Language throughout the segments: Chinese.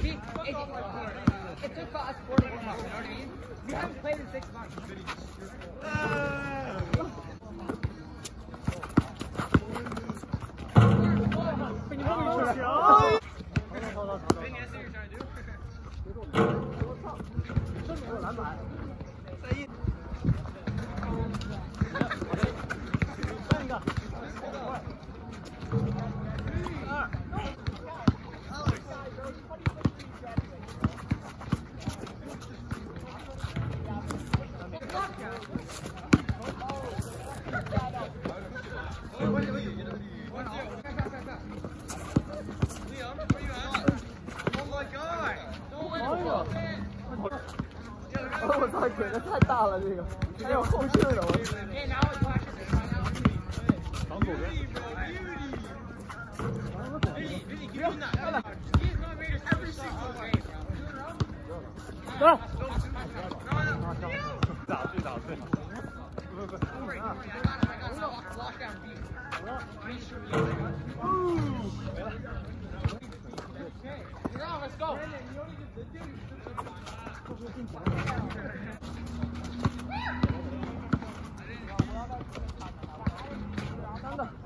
It took us 4 months, you know what I mean? We haven't played in 6 months. 我操，给的太大了，这个没有后劲了，我。往左边。走。打对打对。Let's go. 三个，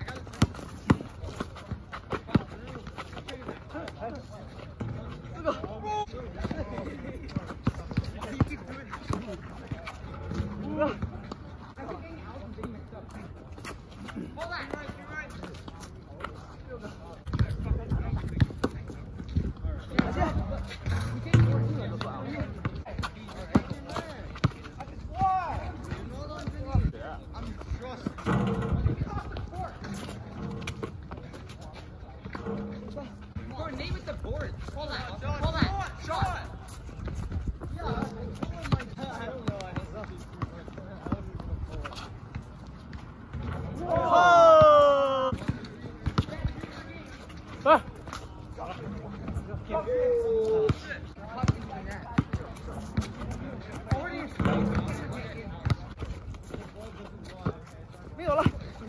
四个，五个。 Coordinate with the board. Hold on. Shot. Yeah. Oh my god. I don't know. Oh! Ah! 没有了。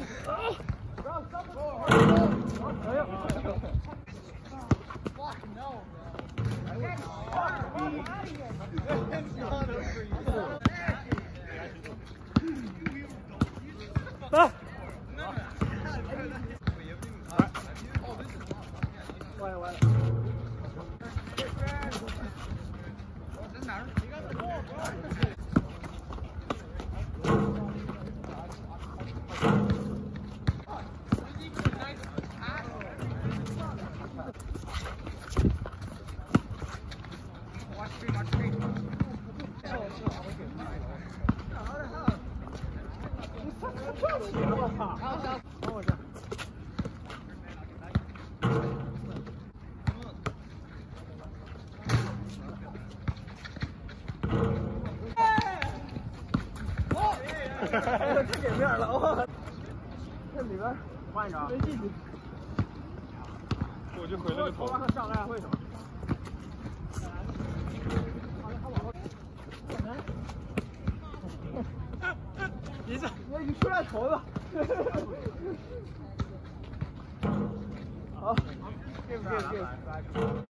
来，歪了歪了。在哪儿？上起了我操！帮我这。太给面了，我。这里边换一个，没进去。我就回了个头。往上上来，为什么？你这，你出来头了。好，对不对？